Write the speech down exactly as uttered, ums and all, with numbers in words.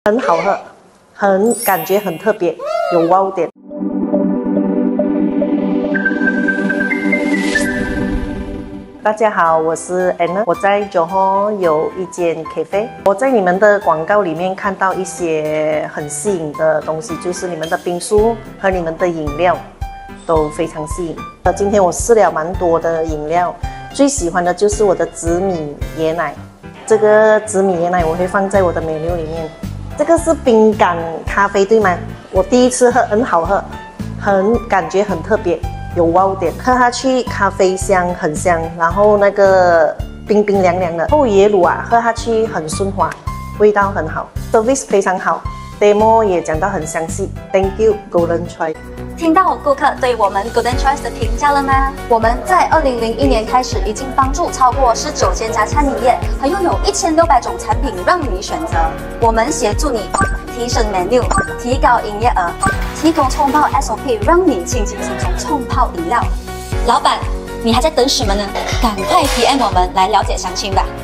很好喝，很感觉很特别，有wow点。大家好，我是 Anna， 我在 Johor 有一间 cafe。我在你们的广告里面看到一些很吸引的东西，就是你们的冰酥和你们的饮料都非常吸引。呃，今天我试了蛮多的饮料，最喜欢的就是我的紫米椰奶。这个紫米椰奶我会放在我的 menu 里面。这个是冰感咖啡对吗？我第一次喝，很好喝，很感觉很特别。 有wow点，喝下去咖啡香很香，然后那个冰冰凉凉的厚椰乳啊，喝下去很顺滑，味道很好 ，service 非常好 ，demo 也讲到很详细 ，Thank you Golden Choice。 听到顾客对我们 Golden Choice 的评价了吗？我们在二零零一年开始，已经帮助超过十九间家餐饮业，和拥有一千六百种产品让你选择。我们协助你提升 menu， 提高营业额。 提供冲泡 S O P， 让你轻轻松松冲泡饮料。老板，你还在等什么呢？赶快 P M 我们来了解详情吧。